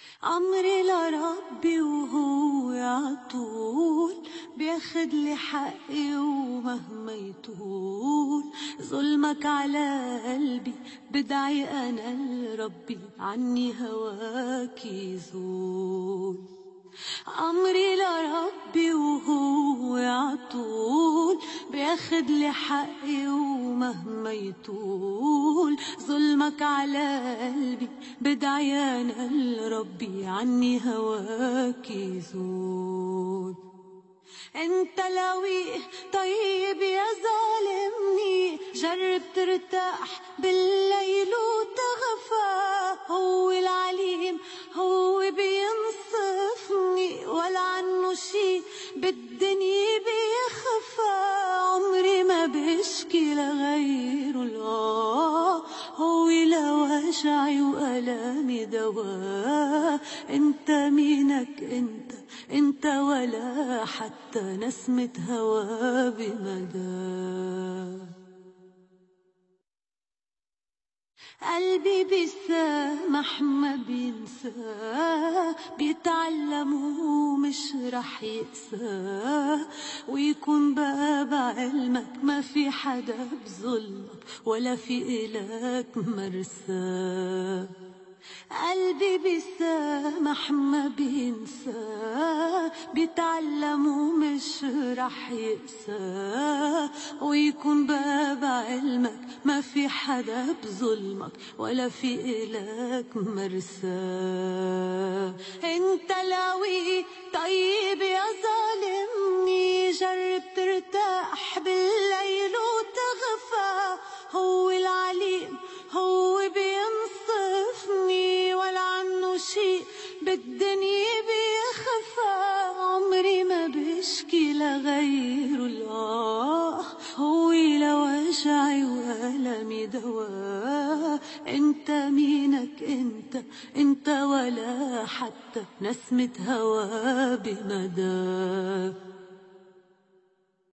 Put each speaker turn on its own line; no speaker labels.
عمري لربي وهو عطول بياخد لي حقي ومهما يطول ظلمك على قلبي بدعي أنا لربي عني هواك يزول. عمري لربي وهو عطول بياخد لي حقي ومهما يطول ظلمك على قلبي بدعي أنا لربي عني هواك يزول. انت لويه طيب يا ظالمني جرب ترتاح بالليل وتغفى. هو العليم هو بينصفني ولا عنه شي بالدنيا بيخفى. عمري ما بشكي لغيره لا هو لوجعي وألامي دواء. انت مينك انت ولا حتى نسمة هوا بمدى. قلبي بيسامح ما بينسى بيتعلم ومش رح يقسى. ويكون باب علمك ما في حدا بظلمك ولا في إلك مرسى. قلبي بيسامح ما بينسى بيتعلم ومش رح يقسى. ويكون باب علمك ما في حدا بظلمك ولا في إلك مرسى. انت لاوي طيب يا ظالمني جرب ترتاح بالليل وتغفى. هو العليم هو بينصفني ولا عنه شي بالدنيا بيخفى. عمري ما بشكي لغيره لا هو لوجعي وألمي دواء. انت مينك انت ولا حتى نسمة هوا بمدى.